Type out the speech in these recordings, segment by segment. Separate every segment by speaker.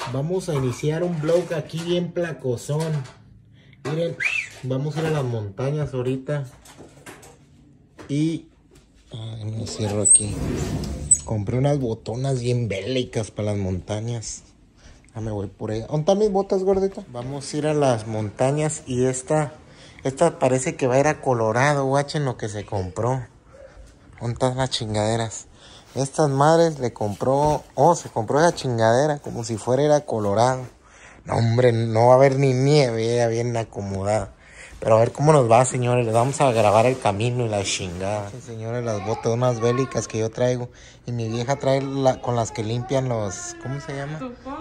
Speaker 1: Vamos a iniciar un vlog aquí bien placosón. Miren, vamos a ir a las montañas ahorita. Y... ay, me cierro aquí. Compré unas botonas bien bélicas para las montañas. Ya me voy por ella. ¿Dónde están mis botas, gordita? Vamos a ir a las montañas y esta parece que va a ir a Colorado. Guachen lo que se compró. ¿Dónde están las chingaderas? Estas madres le compró... oh, se compró esa chingadera como si fuera a ir a Colorado. No, hombre, no va a haber ni nieve, ya bien acomodada. Pero a ver cómo nos va, señores. Les vamos a grabar el camino y la chingada. Sí, señores, las botas unas bélicas que yo traigo. Y mi vieja trae con las que limpian los... ¿cómo se llama?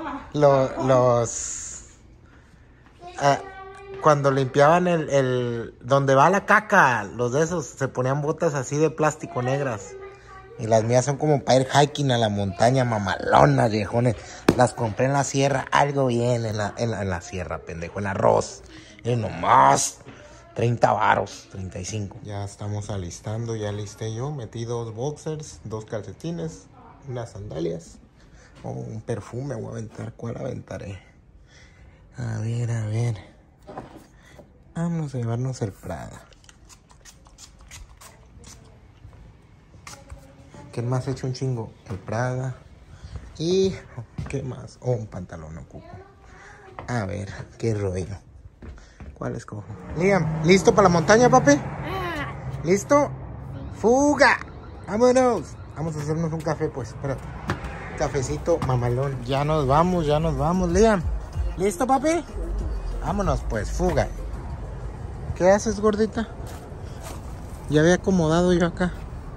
Speaker 1: Cuando limpiaban el donde va la caca, los de esos, se ponían botas así de plástico negras. Y las mías son como para ir hiking a la montaña, mamalonas, viejones. Las compré en la sierra, algo bien en la sierra, pendejo, en arroz. Y nomás 30 varos, 35. Ya estamos alistando, ya alisté yo. Metí 2 boxers, 2 calcetines, unas sandalias. Un perfume voy a aventar. ¿Cuál aventaré? A ver. Vamos a llevarnos el Prada. ¿Qué más he hecho un chingo? El Prada. Y... ¿qué más? Oh, un pantalón ocupo. A ver, qué rollo. ¿Cuál escojo? Liam, ¿listo para la montaña, papi? ¿Listo? ¡Fuga! ¡Vámonos! Vamos a hacernos un café, pues. Espérate. Cafecito mamalón. Ya nos vamos, Liam. ¿Listo, papi? Vámonos, pues. Fuga. ¿Qué haces, gordita? Ya había acomodado yo acá.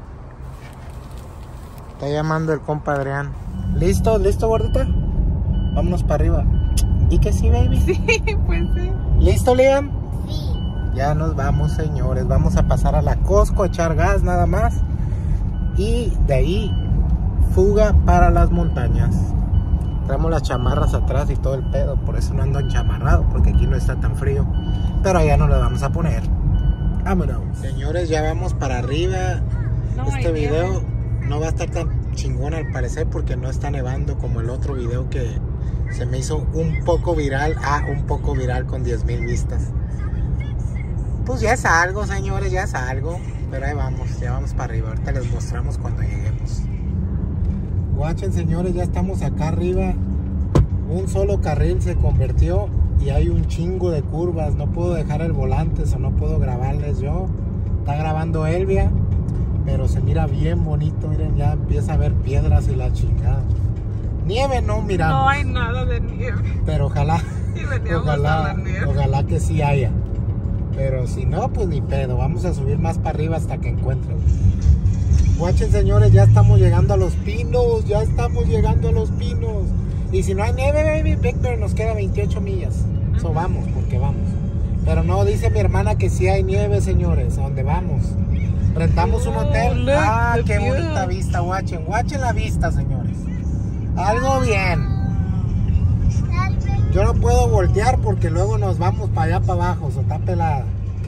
Speaker 1: Está llamando el compa Adrián. ¿Listo, gordita? Vámonos para arriba. ¿Y que sí, baby?
Speaker 2: Sí, pues sí.
Speaker 1: ¿Listo, Liam?
Speaker 3: Sí.
Speaker 1: Ya nos vamos, señores. Vamos a pasar a la Costco, a echar gas nada más. Y de ahí, fuga para las montañas. Traemos las chamarras atrás y todo el pedo. Por eso no ando enchamarrado, porque aquí no está tan frío. Pero allá nos lo vamos a poner. Vámonos. Señores, ya vamos para arriba. Este video no va a estar tan chingón al parecer, porque no está nevando como el otro video que se me hizo un poco viral. Un poco viral con 10,000 vistas. Pues ya es algo, señores, ya es algo. Pero ahí vamos, ya vamos para arriba. Ahorita les mostramos cuando lleguemos. Guachen, señores, ya estamos acá arriba. Un solo carril se convirtió y hay un chingo de curvas. No puedo dejar el volante, o no puedo grabarles yo. Está grabando Elvia, pero se mira bien bonito. Miren, ya empieza a haber piedras y la chingada. Nieve no miramos.
Speaker 2: No hay nada de nieve.
Speaker 1: Pero ojalá,
Speaker 2: Sí, veníamos a la nieve.
Speaker 1: ojalá que sí haya. Pero si no, pues ni pedo. Vamos a subir más para arriba hasta que encuentren. Guachen, señores, ya estamos llegando a Los Pinos. Ya estamos llegando a Los Pinos. Y si no hay nieve, baby, Victor, nos queda 28 millas. So vamos, porque vamos. Pero no, dice mi hermana que sí hay nieve, señores. ¿A dónde vamos? Rentamos un hotel.
Speaker 2: Look,
Speaker 1: Qué
Speaker 2: view.
Speaker 1: bonita vista, guachen. Guachen la vista, señores. Algo bien. Yo no puedo voltear porque luego nos vamos para allá para abajo. So está pelada.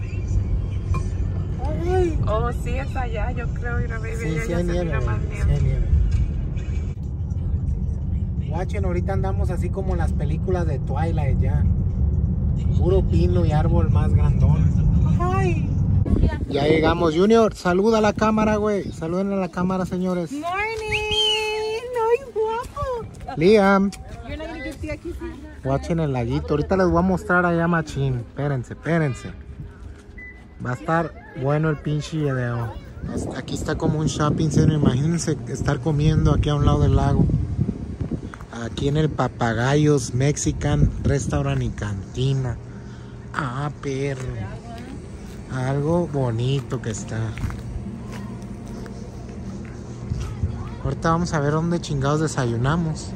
Speaker 1: Ay.
Speaker 2: Oh, sí, es allá, yo creo, baby.
Speaker 1: Sí,
Speaker 2: Ya
Speaker 1: sí
Speaker 2: se
Speaker 1: hay nieve,
Speaker 2: mira más
Speaker 1: baby, sí
Speaker 2: nieve.
Speaker 1: hay nieve. Guachen, ahorita andamos así como en las películas de Twilight ya. Puro pino y árbol más grandón. Ay. Ya llegamos, Junior. Saluda a la cámara, güey. Saluden a la cámara, señores.
Speaker 2: Morning. Ay, guapo.
Speaker 1: Liam.
Speaker 2: You're not gonna get the aquí.
Speaker 1: Guachen el laguito. Ahorita les voy a mostrar allá, machín. Espérense. Va a estar bueno el pinche video. Aquí está como un shopping center. Imagínense estar comiendo aquí a un lado del lago. Aquí en el Papagayos Mexican Restaurant y Cantina. Perro. Algo bonito que está. Ahorita vamos a ver dónde chingados desayunamos.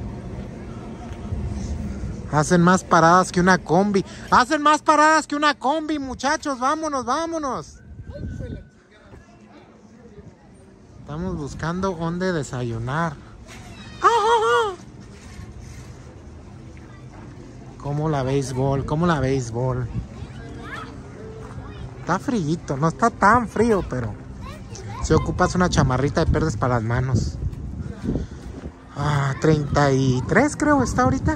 Speaker 1: Hacen más paradas que una combi. Hacen más paradas que una combi, muchachos. Vámonos. Estamos buscando dónde desayunar. Como la béisbol. Está frío, no está tan frío, pero si ocupas una chamarrita y pierdes para las manos. 33 creo está ahorita.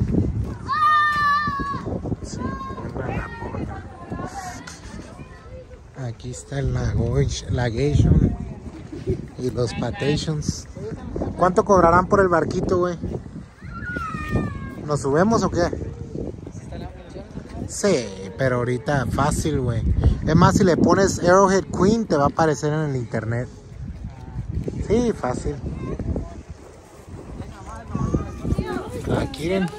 Speaker 1: Sí, aquí está el lagation y los patations. ¿Cuánto cobrarán por el barquito, güey? ¿Nos subemos o qué? Sí, pero ahorita fácil, güey. Es más, si le pones Arrowhead Queen te va a aparecer en el internet. Sí, fácil. Aquí ven.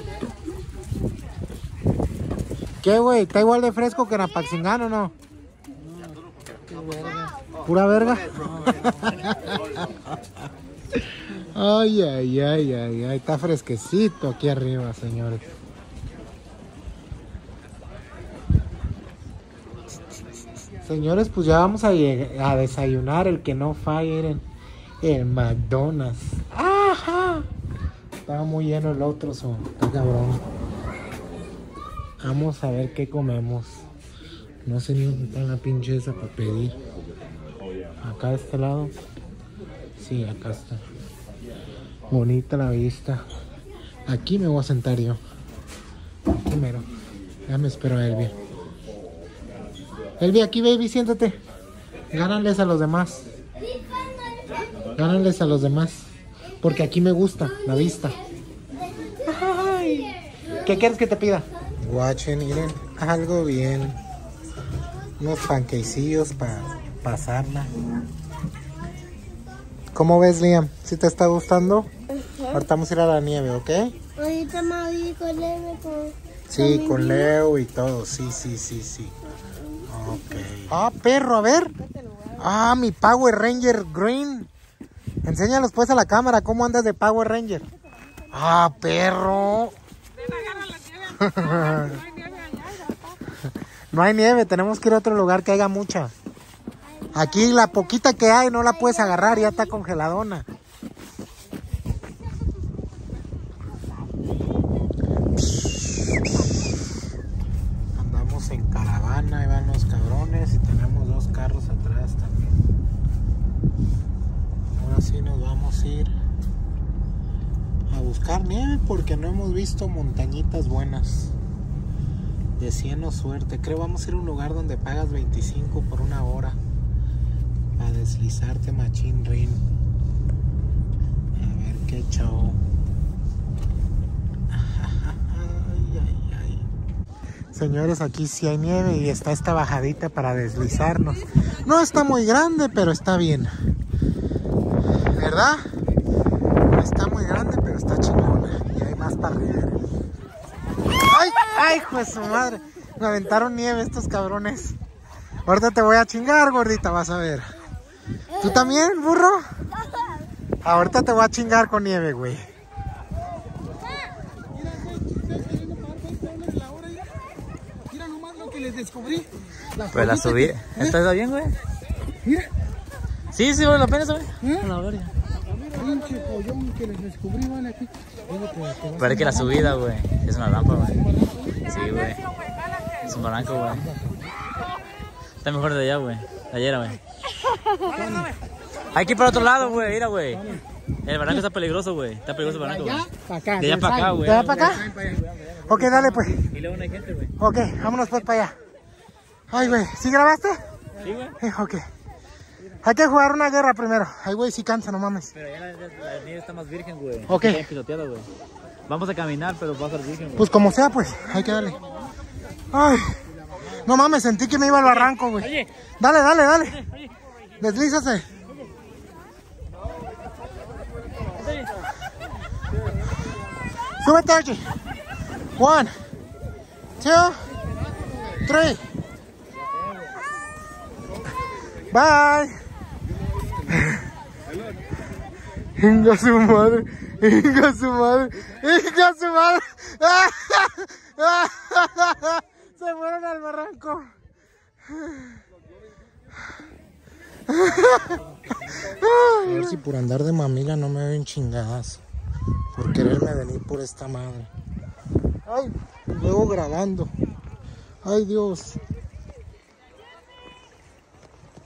Speaker 1: ¿Qué, güey? ¿Está igual de fresco que en Apaxingán o no? ¿Pura verga? Ay, ay, ay, ay, ay. Está fresquecito aquí arriba, señores. Señores, pues ya vamos a desayunar. El que no falle en el McDonald's. ¡Ajá! Estaba muy lleno el otro, está cabrón. Vamos a ver qué comemos. No sé ni dónde está la pinche esa para pedir. Acá de este lado. Sí, acá está. Bonita la vista. Aquí me voy a sentar yo. Aquí mero. Ya me espero a Elvia. Elvia, aquí, baby, siéntate. Gánales a los demás. Gánales a los demás. Porque aquí me gusta la vista. Ay. ¿Qué quieres que te pida? Watchen, miren, algo bien. Unos panquecillos para pasarla. ¿Cómo ves, Liam? ¿Sí te está gustando? Ahorita vamos a ir a la nieve, ¿ok?
Speaker 3: Ahorita me voy con Leo.
Speaker 1: Sí, con Leo y todo. Sí, sí, sí, sí. Ok. Ah, perro, a ver. Ah, mi Power Ranger Green. Enséñalos pues a la cámara. ¿Cómo andas de Power Ranger? Ah, perro. No hay nieve, tenemos que ir a otro lugar que haya mucha. Aquí la poquita que hay no la puedes agarrar, ya está congeladona. Andamos en caravana, ahí van los cabrones y tenemos dos carros atrás también. Ahora sí nos vamos a ir a buscar nieve porque no hemos visto montañitas buenas. De 100 o suerte. Creo vamos a ir a un lugar donde pagas 25 por una hora. A deslizarte machín rin. A ver qué show. Ay, ay, ay. Señores, aquí sí hay nieve y está esta bajadita para deslizarnos. No está muy grande, pero está bien. ¿Verdad? No está muy grande, pero está chingona. Y hay más para arriba. ¡Ay! ¡Ay, hijo de su madre! Me aventaron nieve estos cabrones. Ahorita te voy a chingar, gordita, vas a ver. ¿Tú también, burro? Ahorita te voy a chingar con nieve, güey.
Speaker 4: Mira nomás lo que les descubrí.
Speaker 5: Pues la subí. ¿Está bien, güey?
Speaker 4: Mira.
Speaker 5: Sí, sí, vale la pena, ¿sabes? La verga.
Speaker 4: Pinche pollón que les descubrí, vale aquí.
Speaker 5: Pero es que la subida, güey, es una rampa, güey. Sí, güey. Es un barranco, güey. Está mejor de allá, güey. De ayer, güey. Hay que ir para otro lado, güey. Mira, güey. El barranco está peligroso, güey. Está peligroso el barranco, güey.
Speaker 1: Acá,
Speaker 5: de allá para acá, güey.
Speaker 1: ¿De allá para acá? Ok, dale, pues.
Speaker 5: Y luego no hay gente, güey.
Speaker 1: Ok, vámonos pues para allá. Ay, güey. ¿Sí grabaste?
Speaker 5: Sí, güey.
Speaker 1: Ok. Hay que jugar una guerra primero. Ay, güey, sí cansa, no mames.
Speaker 5: Pero allá la nieve está más virgen, güey.
Speaker 1: Ok.
Speaker 5: Está pisoteada, güey. Vamos a caminar, pero va a ser virgen, güey.
Speaker 1: Pues como sea, pues. Hay que darle. Ay. No mames, sentí que me iba al barranco, güey.
Speaker 5: Oye.
Speaker 1: Dale, dale, dale. Deslízase. Súbete, Archie. 1, 2, 3. Bye. Inga su madre. Inga su madre. Inga su madre. Se fueron al barranco. A ver si por andar de mamila no me ven chingadas. Por quererme venir por esta madre. Ay, luego grabando. Ay, Dios.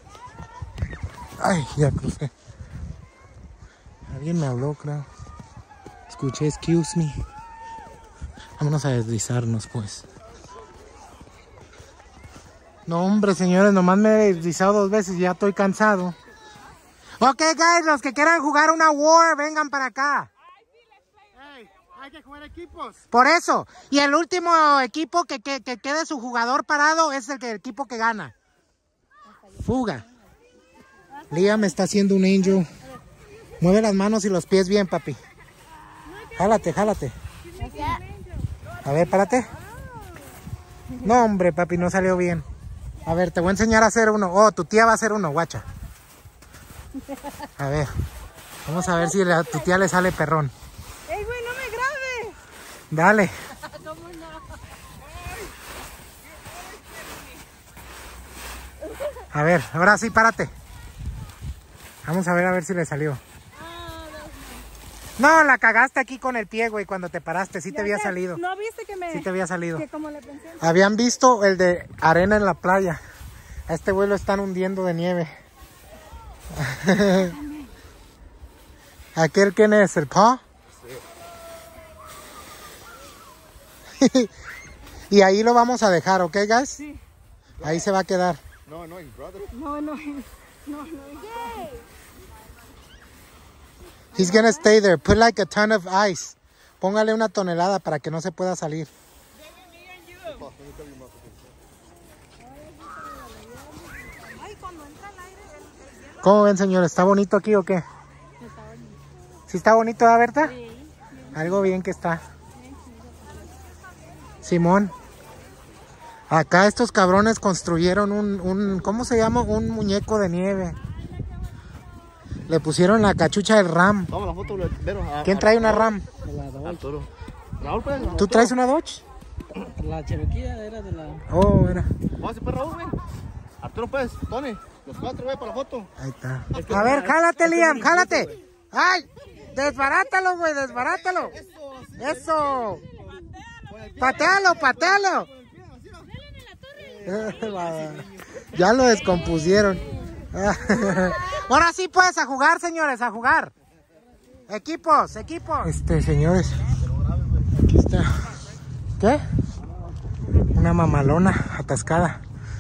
Speaker 1: Ay, ya crucé. Alguien me habló, creo. Escuché, excuse me. Vámonos a deslizarnos, pues. No, hombre, señores, nomás me he deslizado 2 veces y ya estoy cansado. Ok, guys, los que quieran jugar una war, vengan para acá.
Speaker 4: Hey, hay que jugar equipos.
Speaker 1: Por eso. Y el último equipo que quede su jugador parado es el equipo que gana. Fuga. Liam está haciendo un angel. Mueve las manos y los pies bien, papi. Jálate, jálate. A ver, párate. No, hombre, papi, no salió bien. A ver, te voy a enseñar a hacer uno. Oh, tu tía va a hacer uno, guacha. A ver. Vamos a ver si a tu tía le sale perrón.
Speaker 2: ¡Ey, güey, no me grabes!
Speaker 1: Dale. A ver, ahora sí, párate. Vamos a ver si le salió. No, la cagaste aquí con el pie, güey, cuando te paraste. Sí te había salido.
Speaker 2: ¿No viste que me...?
Speaker 1: Sí te había salido.
Speaker 2: Que como le pensé...
Speaker 1: Habían visto el de arena en la playa. A este güey lo están hundiendo de nieve. ¿Aquel quién es? ¿El Pa? Sí. Y ahí lo vamos a dejar, ¿ok, guys?
Speaker 2: Sí.
Speaker 1: Ahí se va a quedar.
Speaker 4: No, no, brother.
Speaker 2: No.
Speaker 1: He's gonna stay there. Put like a ton of ice. Póngale 1 tonelada para que no se pueda salir. ¿Cómo ven, señor? ¿Está bonito aquí o qué? ¿Sí está bonito, ¿verdad, Berta? Sí. Algo bien que está. Simón. Acá estos cabrones construyeron un ¿cómo se llama? Un muñeco de nieve. Le pusieron la cachucha del RAM.
Speaker 4: Vamos la foto, Vero.
Speaker 1: ¿Quién trae una RAM?
Speaker 4: Arturo. Raúl, pues.
Speaker 1: ¿Tú traes una Dodge?
Speaker 5: La Cherokee era de la...
Speaker 1: Oh, era.
Speaker 4: Vamos a hacer Raúl, güey. Arturo, pues, Tony. Los 4, güey, para la foto.
Speaker 1: Ahí está. A ver, jálate, Liam, jálate. ¡Ay! Desbarátalo, güey, desbarátalo. Eso. Patealo, patealo. Ya lo descompusieron. Ahora sí, pues, a jugar, señores, a jugar. Equipos. Señores. Aquí está. ¿Qué? Una mamalona atascada.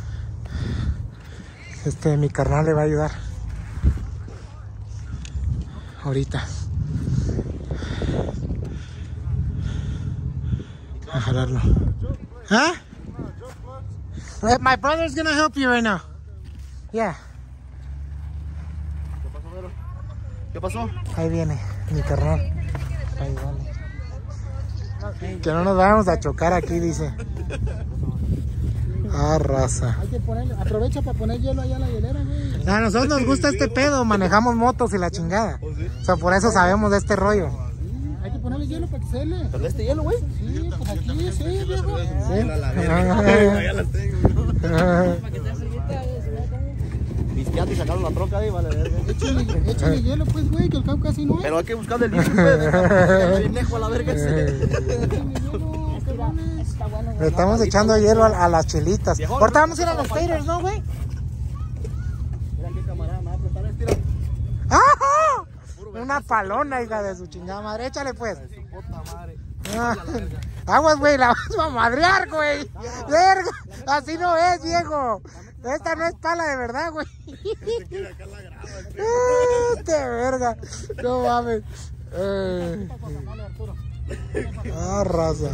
Speaker 1: Mi carnal le va a ayudar. Ahorita. A jalarlo. ¿Ah? My brother's gonna help you right now. Yeah.
Speaker 4: ¿Qué pasó?
Speaker 1: Ahí viene mi carnal. Ahí vale. Que no nos vayamos a chocar aquí, dice. Ah, raza.
Speaker 4: Hay que poner, aprovecha para poner hielo allá en la hielera, güey.
Speaker 1: A nosotros nos gusta este pedo, manejamos motos y la chingada. O sea, por eso sabemos de este rollo.
Speaker 4: Sí, hay que ponerle hielo para que se le.
Speaker 5: ¿Pero este hielo, güey?
Speaker 4: Sí, pues aquí, sí, viejo.
Speaker 1: ¿Sí?
Speaker 4: Ya las tengo.
Speaker 5: Pisqueate y sacaron la troca ahí, vale, verga.
Speaker 4: Échale hielo, pues, güey, que el campo casi no es.
Speaker 5: Pero hay que buscarle el hielo, güey. Pendejo a la verga ese.
Speaker 4: Échale hielo, cabrones.
Speaker 1: Le estamos echando hielo a las chelitas. Ahorita vamos a ir a los taters, ¿no, güey?
Speaker 5: Mira qué camarada, me va a prestar este.
Speaker 1: ¡Ajá! Una palona, hija de su chingada madre. Échale, pues.
Speaker 5: Su puta madre.
Speaker 1: Aguas, güey, la vamos a madrear, güey. Verga, así no es, viejo. Esta no es pala de verdad, güey. Verga. No mames. Ah, raza.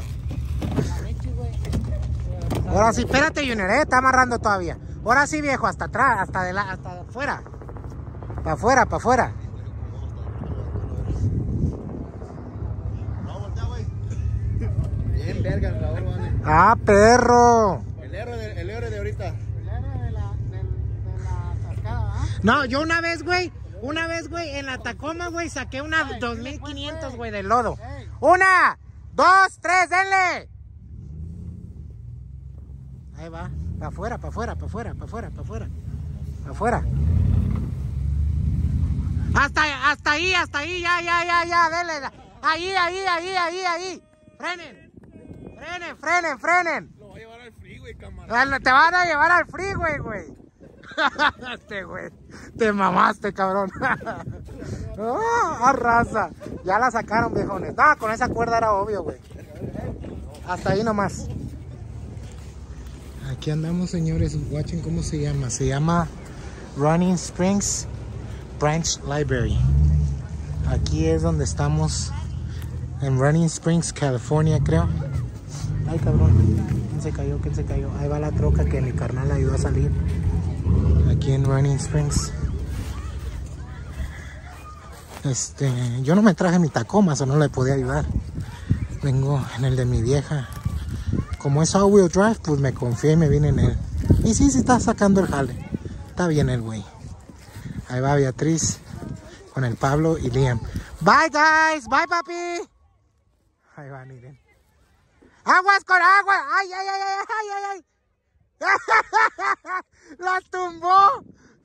Speaker 1: Ahora sí, espérate, Junior, está amarrando todavía. Ahora sí, viejo, hasta atrás, hasta afuera. Para afuera, para afuera.
Speaker 4: Bien, verga, el Raúl, vale.
Speaker 1: Ah, perro.
Speaker 4: El héroe de ahorita. El héroe de la cascada, ¿ah?
Speaker 1: No, yo una vez, güey, en la Tacoma, güey, saqué una 2500, güey, de lodo. 1, 2, 3, denle. Ahí va, para afuera, para afuera, para afuera, para afuera, para afuera. Para afuera. Hasta ahí, ya, denle. Ahí. Frenen.
Speaker 4: Lo voy a llevar al freeway, camarada.
Speaker 1: Te van a llevar al freeway, güey. Güey. Te mamaste, cabrón. ¡Oh, raza! Ya la sacaron, viejones. No, con esa cuerda era obvio, güey. Hasta ahí nomás. Aquí andamos, señores. Watchen cómo se llama. Se llama Running Springs Branch Library. Aquí es donde estamos. En Running Springs, California, creo. Ay, cabrón. ¿Quién se cayó? ¿Quién se cayó? Ahí va la troca que mi carnal ayudó a salir. Aquí en Running Springs. Yo no me traje mi Tacoma, eso no le podía ayudar. Vengo en el de mi vieja. Como es all-wheel drive, pues me confié y me vine en él. Y sí, está sacando el jale. Está bien el güey. Ahí va Beatriz con el Pablo y Liam. Bye, guys. Bye, papi. Ahí va, miren. ¡Aguas con agua! ¡Ay, ay, ay, ay, ay, ay! ¡La tumbó!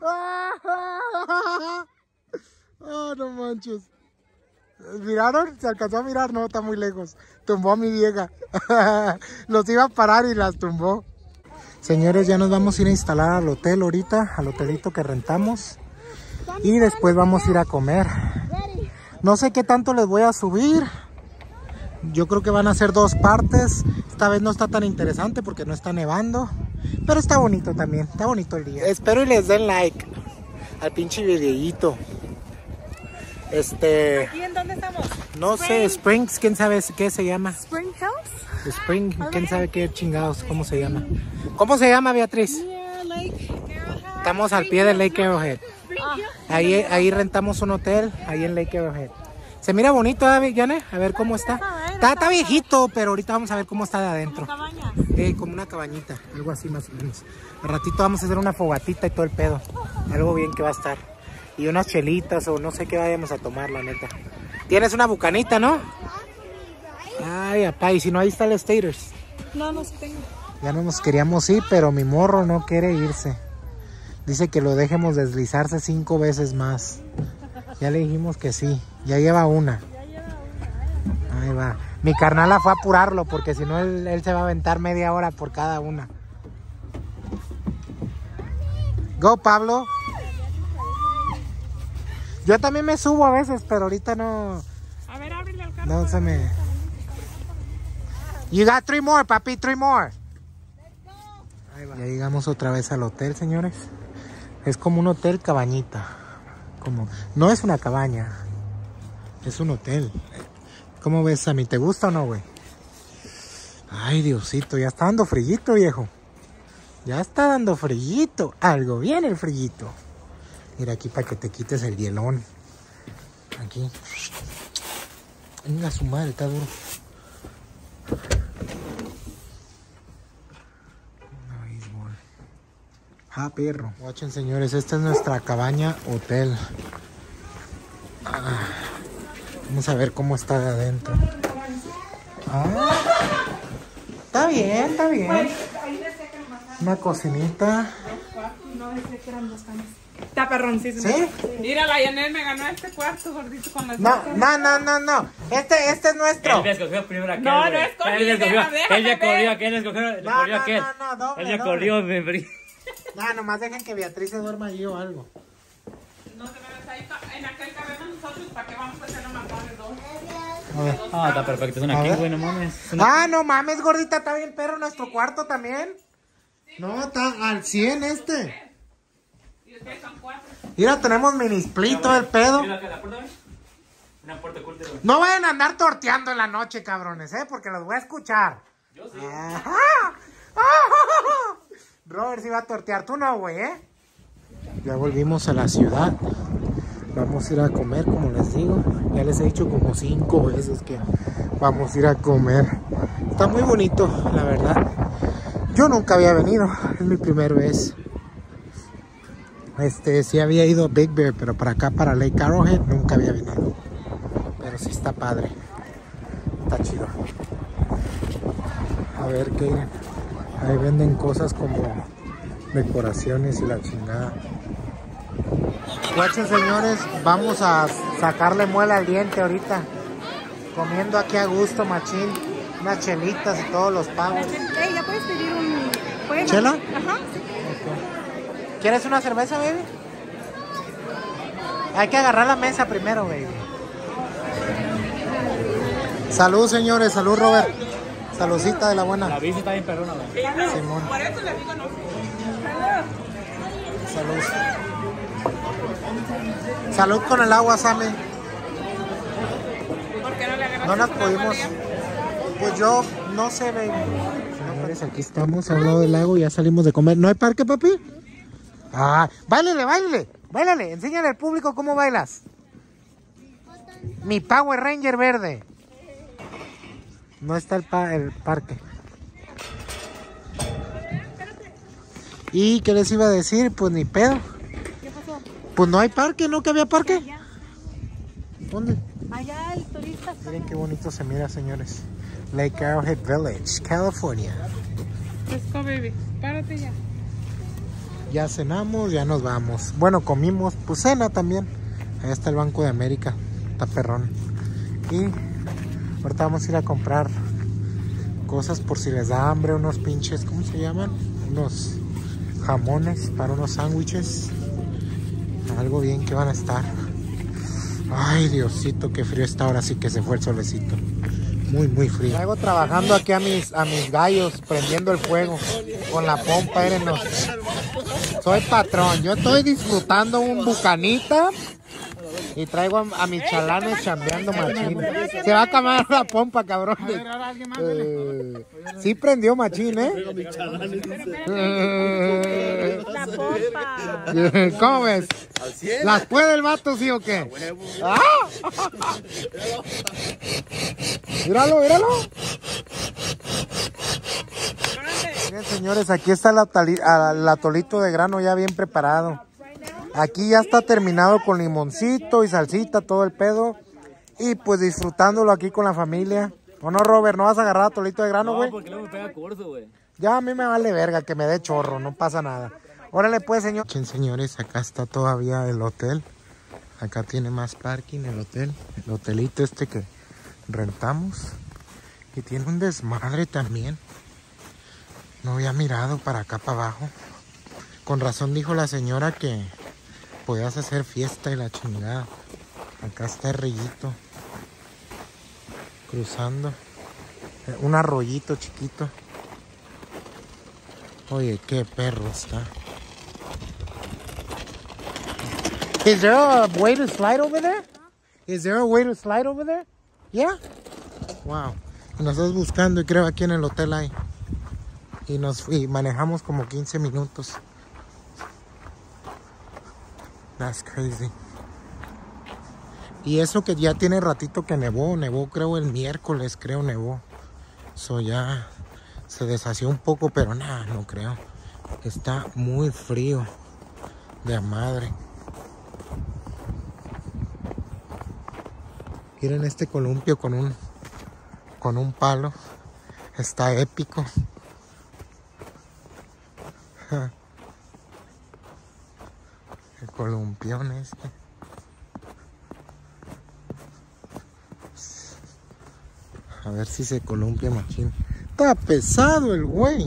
Speaker 1: ¡Oh, no manches! ¿Miraron? ¿Se alcanzó a mirar? No, está muy lejos. Tumbó a mi vieja. Los iba a parar y las tumbó. Señores, ya nos vamos a ir a instalar al hotel ahorita, al hotelito que rentamos. Y después vamos a ir a comer. No sé qué tanto les voy a subir. Yo creo que van a ser 2 partes. Esta vez no está tan interesante porque no está nevando. Pero está bonito también. Está bonito el día. Espero y les den like al pinche videíto.
Speaker 2: ¿Aquí en dónde estamos?
Speaker 1: No sé, Springs, quién sabe qué se llama.
Speaker 2: Spring Hills.
Speaker 1: Spring, quién sabe qué chingados, cómo se llama. ¿Cómo se llama, Beatriz? Estamos al pie del Lake Arrowhead. Ahí rentamos un hotel, ahí en Lake Arrowhead. Se mira bonito, Yane, a ver cómo está. Está viejito, pero ahorita vamos a ver cómo está de adentro. Como una cabañita, algo así más o menos. Al ratito vamos a hacer una fogatita y todo el pedo. Algo bien que va a estar. Y unas chelitas o no sé qué vayamos a tomar, la neta. Tienes una bucanita, ¿no? Ay, apá, y si no, ahí está el Staters.
Speaker 2: No, no sé tengo.
Speaker 1: Ya no nos queríamos ir, pero mi morro no quiere irse. Dice que lo dejemos deslizarse 5 veces más. Ya le dijimos que sí. Ya lleva una. Ahí va. Mi carnala fue a apurarlo porque si no él se va a aventar media hora por cada una. Go, Pablo. Yo también me subo a veces, pero ahorita no.
Speaker 2: A ver, ábrele al carro.
Speaker 1: No se me. You got 3 more, papi, 3 more. Ahí va. Ya llegamos otra vez al hotel, señores. Es como un hotel cabañita. No es una cabaña. Es un hotel. ¿Cómo ves, Sammy? ¿Te gusta o no, güey? Ay, Diosito, ya está dando frillito, viejo. Ya está dando frillito. Algo bien el frillito. Mira aquí para que te quites el hielón. Aquí. Venga, su madre, está duro. Ah, perro. Watchen, señores, esta es nuestra cabaña hotel. Vamos a ver cómo está de adentro. Está bien, está bien. Una cocinita.
Speaker 2: No, decía que eran 2 camas. Está perroncísimo.
Speaker 1: ¿Sí?
Speaker 2: Mira, la Yanel me ganó este cuarto gordito con las
Speaker 1: No. Este es nuestro.
Speaker 5: Él escogió primero aquel.
Speaker 2: No,
Speaker 5: güey.
Speaker 2: no escogí,
Speaker 5: Él escogió.
Speaker 2: déjame
Speaker 5: Él ya
Speaker 2: ver.
Speaker 5: corrió aquel, escogió aquel.
Speaker 1: No,
Speaker 5: Él ya corrió,
Speaker 1: nomás dejen que Beatriz se duerma allí o algo.
Speaker 2: No te metas ahí, en aquel cabemos nosotros, ¿para qué vamos a hacer una más de 2?
Speaker 1: A ver.
Speaker 5: Ah, está perfecto. Es una
Speaker 1: A
Speaker 5: king,
Speaker 1: ver.
Speaker 5: güey, no mames.
Speaker 1: No mames, gordita, está bien perro nuestro cuarto también. No, está al 100 este.
Speaker 2: Y ustedes son 4.
Speaker 1: Mira, tenemos mini split todo el pedo.
Speaker 5: Mira acá la puerta, güey. Una puerta oculta, güey.
Speaker 1: No vayan a andar torteando en la noche, cabrones, porque los voy a escuchar.
Speaker 5: Yo sí.
Speaker 1: Ajá. Robert sí va a tortear, tú no, güey, Ya volvimos a la ciudad. Vamos a ir a comer, como les digo. Ya les he dicho como 5 veces que vamos a ir a comer. Está muy bonito, la verdad. Yo nunca había venido, es mi primera vez. Sí había ido a Big Bear, pero para acá, para Lake Arrowhead, nunca había venido. Pero sí está padre. Está chido. A ver qué. Ahí venden cosas como decoraciones y la chingada. Guachen, señores, vamos a sacarle muela al diente ahorita. Comiendo aquí a gusto, machín. Unas chelitas y todos los pavos.
Speaker 2: Ya puedes pedir un...
Speaker 1: ¿Chela?
Speaker 2: Ajá.
Speaker 1: ¿Quieres una cerveza, baby? Hay que agarrar la mesa primero, baby. Salud, señores. Salud, Robert. Saludcita de la buena.
Speaker 5: La bici está bien perrona, güey.
Speaker 1: Simón.
Speaker 2: Por eso le digo no.
Speaker 1: Salud. Salud con el agua, Sammy.
Speaker 2: ¿Por qué no le agarras?
Speaker 1: No nos pudimos. Pues yo no sé, baby. Señores, aquí estamos al lado del lago. Ya salimos de comer. ¿No hay parque, papi? Ah, báilale, báilale. Báilale. Enséñale al público cómo bailas. Mi Power Ranger verde. No está el parque. ¿Y qué les iba a decir? Pues ni pedo.
Speaker 3: ¿Qué pasó?
Speaker 1: Pues no hay parque, ¿no? ¿Que había parque?
Speaker 3: Allá.
Speaker 1: ¿Dónde?
Speaker 3: Allá el turista está.
Speaker 1: Miren qué bonito se mira, señores. Lake Arrowhead Village, California.
Speaker 2: Let's go, baby. Párate ya.
Speaker 1: Ya cenamos, ya nos vamos. Bueno, comimos, pues cena también. Ahí está el Banco de América. Está perrón. Y ahorita vamos a ir a comprar cosas por si les da hambre. Unos pinches, ¿cómo se llaman? Unos jamones para unos sándwiches. Algo bien que van a estar. Ay, Diosito, qué frío está. Ahora sí que se fue el solecito. Muy, muy frío. Traigo trabajando aquí a mis gallos, prendiendo el fuego con la pompa, érenos. Soy patrón. Yo estoy disfrutando un bucanita y traigo a mis chalanes chambeando machín. Se va a acabar la pompa, cabrón. Sí prendió machín, ¿eh?
Speaker 3: La pompa.
Speaker 1: ¿Cómo ves? ¿Las puede el vato, sí o qué? ¡Ah! Míralo, míralo. Miren, señores, aquí está el atolito de grano ya bien preparado. Aquí ya está terminado con limoncito y salsita, todo el pedo. Y pues disfrutándolo aquí con la familia. ¿O no, Robert? ¿No vas a agarrar atolito de grano, güey?
Speaker 5: No, porque luego me pega corto, güey.
Speaker 1: Ya a mí me vale verga que me dé chorro, no pasa nada. Órale pues, señor. Señores, acá está todavía el hotel. Acá tiene más parking el hotel. El hotelito este que rentamos. Y tiene un desmadre también. No había mirado para acá para abajo. Con razón dijo la señora que podías hacer fiesta y la chingada. Acá está el rillito. Cruzando. Un arroyito chiquito. Oye, qué perro está. Is there a way to slide over there? Is there a way to slide over there? Yeah? Wow. Y nosotros buscando y creo aquí en el hotel hay. Y manejamos como 15 minutos. That's crazy. Y eso que ya tiene ratito que nevó creo el miércoles, nevó. So ya se deshació un poco, pero nada, no creo. Está muy frío. De madre. Miren este columpio con un palo. Está épico. El columpión este. A ver si se columpia machín. Está pesado el güey.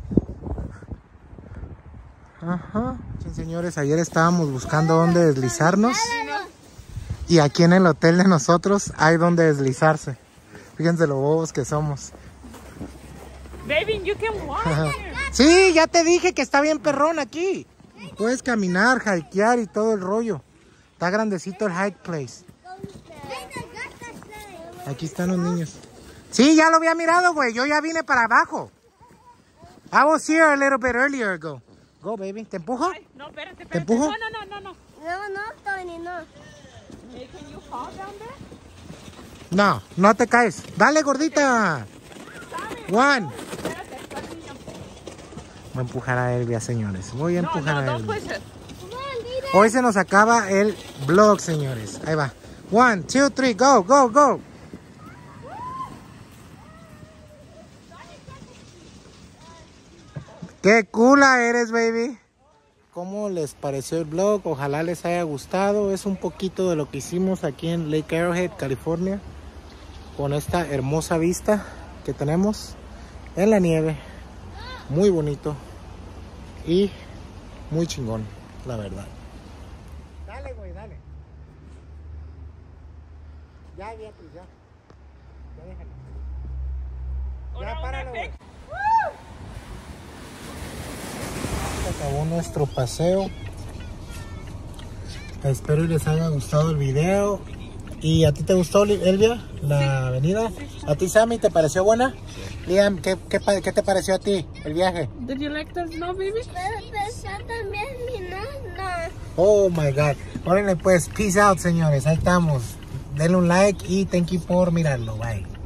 Speaker 1: Ajá. Señores, ayer estábamos buscando dónde deslizarnos. Y aquí en el hotel de nosotros hay donde deslizarse. Fíjense lo bobos que somos.
Speaker 2: Baby, you can walk.
Speaker 1: Sí, ya te dije que está bien perrón aquí. Puedes caminar, hikear y todo el rollo. Está grandecito el hike place. Aquí están los niños. Sí, ya lo había mirado, güey. Yo ya vine para abajo. I was here a little bit earlier ago. Go, baby. ¿Te empujo?
Speaker 2: Ay, no, espérate.
Speaker 1: ¿Te empujo?
Speaker 2: No.
Speaker 3: No, Tony, no.
Speaker 2: Hey, can you fall down there?
Speaker 1: No, no te caes. Dale, gordita. One.
Speaker 2: Espérate, está el niño.
Speaker 1: Voy a empujar a Elvia, señores. Voy a empujar a
Speaker 2: don't
Speaker 1: Elvia.
Speaker 2: push it.
Speaker 1: Hoy se nos acaba el vlog, señores. Ahí va. 1, 2, 3, go, go, go. ¡Qué cula eres, baby! ¿Cómo les pareció el vlog? Ojalá les haya gustado. Es un poquito de lo que hicimos aquí en Lake Arrowhead, California. Con esta hermosa vista que tenemos en la nieve. Muy bonito. Y muy chingón, la verdad. Dale, güey, dale. Ya, Beatriz, ya. Ya déjalo.
Speaker 2: Ahora
Speaker 1: Ya,
Speaker 2: una
Speaker 1: páralo.
Speaker 2: fake.
Speaker 1: Se acabó nuestro paseo. Espero y les haya gustado el video. ¿Y a ti te gustó, Elvia, la avenida? ¿A ti, Sammy, te pareció buena? Liam, ¿qué te pareció a ti el viaje?
Speaker 2: Did you like the snow, baby?
Speaker 3: Pero también mi nana.
Speaker 1: Oh my God. Órale pues, peace out, señores. Ahí estamos. Denle un like y thank you por mirarlo. Bye.